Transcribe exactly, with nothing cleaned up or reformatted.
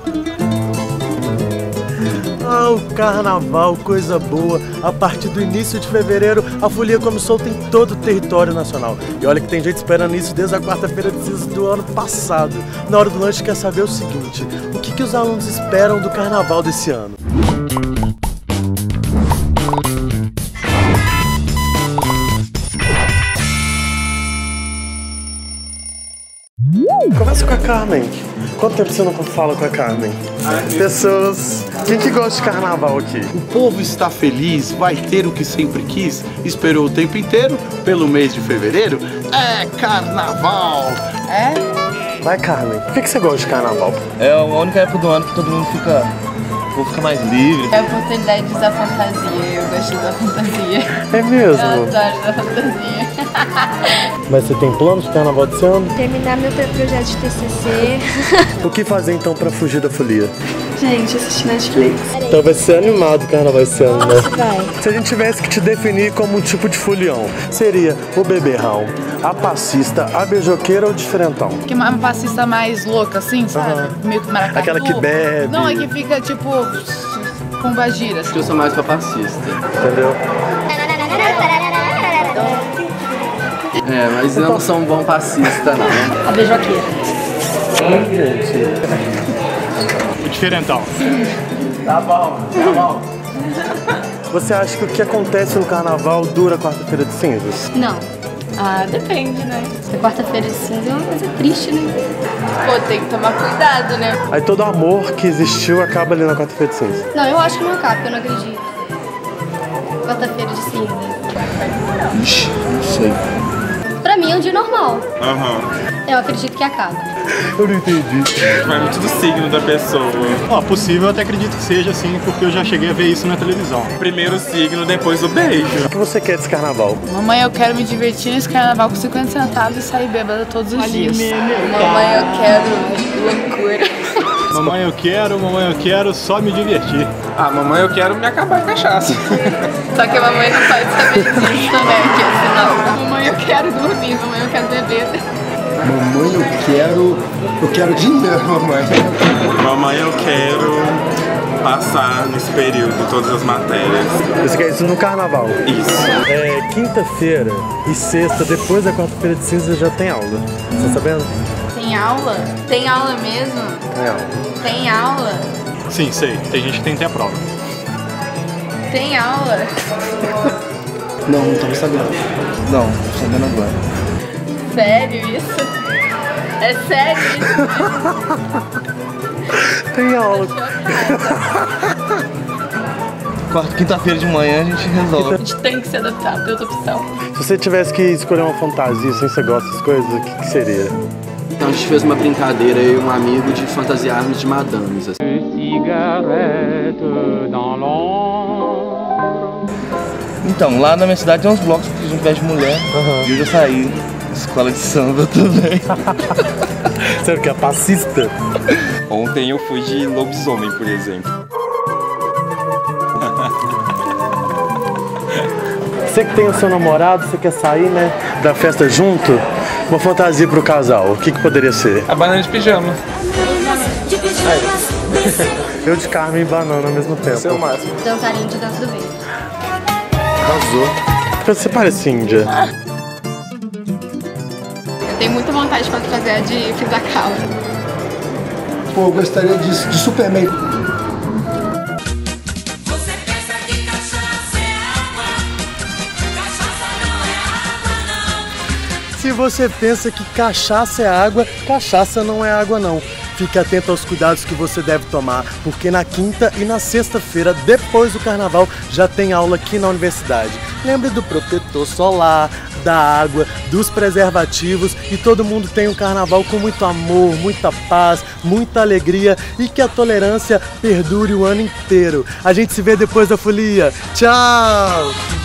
Ah, o carnaval, coisa boa. A partir do início de fevereiro, a folia come solta em todo o território nacional. E olha que tem gente esperando isso desde a quarta-feira de cinzas do ano passado. Na hora do lanche quer saber o seguinte: o que, que os alunos esperam do carnaval desse ano? Começa com a Carmen. Quanto tempo você não fala com a Carmen? Pessoas... Quem que gosta de carnaval aqui? O povo está feliz, vai ter o que sempre quis, esperou o tempo inteiro, pelo mês de fevereiro, é carnaval! É? Vai, Carmen. Por que, que você gosta de carnaval? É a única época do ano que todo mundo fica... O povo fica mais livre. É a oportunidade de usar fantasia, eu gosto de usar fantasia. É mesmo? Eu adoro usar fantasia. Mas você tem planos de carnaval desse ano? Terminar meu projeto de T C C. O que fazer então pra fugir da folia? Gente, assistir Netflix. Então vai ser animado o carnaval esse ano, né? Vai. Se a gente tivesse que te definir como um tipo de folião, seria o beberrão, a passista, a beijoqueira ou o diferentão? Que é uma passista mais louca, assim, sabe? Uhum. Meio que maracatu. Aquela que bebe. Não, é que fica tipo com bagira. Eu sou mais passista. Entendeu? É, mas eu não sou um bom passista, não. A beijoqueira. Gente. O diferentão. Tá bom, tá bom. Você acha que o que acontece no carnaval dura a quarta-feira de cinzas? Não. Ah, depende, né? Essa quarta-feira de cinza é uma coisa triste, né? Pô, tem que tomar cuidado, né? Aí todo o amor que existiu acaba ali na quarta-feira de cinzas. Não, eu acho que não acaba, porque eu não acredito. Quarta-feira de cinza. Ixi, não sei. Pra mim é um dia normal. Aham. Eu acredito que acaba. Eu não entendi. Vai muito do signo da pessoa. Ó, possível, eu até acredito que seja assim, porque eu já cheguei a ver isso na televisão. Primeiro o signo, depois o beijo. O que você quer desse carnaval? Mamãe, eu quero me divertir nesse carnaval com cinquenta centavos e sair bêbada todos os dias. Mamãe, eu quero loucura. Mamãe, eu quero, mamãe, eu quero só me divertir. Ah, mamãe, eu quero me acabar em cachaça. Só que a mamãe não pode saber disso também, que senão... Mamãe, eu quero dormir, mamãe, eu quero beber. Mamãe, eu quero... Eu quero dinheiro, mamãe. Mamãe, eu quero passar nesse período todas as matérias. Você quer isso no carnaval? Isso. É, quinta-feira e sexta, depois da quarta-feira de cinzas, já tem aula. Você tá sabendo? Tem aula? Tem aula mesmo? Tem aula. Tem aula? Sim, sei. Tem gente que tem até prova. Tem aula? Não, não tava sabendo. Não, tô sabendo agora. Sério isso? É sério isso? Tem aula. Quarta, quinta-feira de manhã a gente resolve. A gente tem que se adaptar, tem outra opção. Se você tivesse que escolher uma fantasia, assim, você gosta dessas coisas, o que, que seria? Então a gente fez uma brincadeira, eu e um amigo, de fantasiarmos de madames. Assim. Então, lá na minha cidade tem uns blocos que a gente veste mulher. Uhum. E eu já saí. Escola de samba também. Sério que é passista? Ontem eu fui de lobisomem, por exemplo. Você que tem o seu namorado, você quer sair, né, da festa junto? Uma fantasia pro casal, o que que poderia ser? A banana de pijama. Eu de Carmen e banana ao mesmo tempo. Esse é o máximo. Dançarino de dança do ventre. Arrasou. Você parece índia. Eu tenho muita vontade de fazer a de Frida Kahlo. Pô, eu gostaria de, de Superman. Se você pensa que cachaça é água, cachaça não é água não. Fique atento aos cuidados que você deve tomar, porque na quinta e na sexta-feira, depois do carnaval, já tem aula aqui na universidade. Lembre do protetor solar, da água, dos preservativos, e todo mundo tem um carnaval com muito amor, muita paz, muita alegria, e que a tolerância perdure o ano inteiro. A gente se vê depois da folia. Tchau!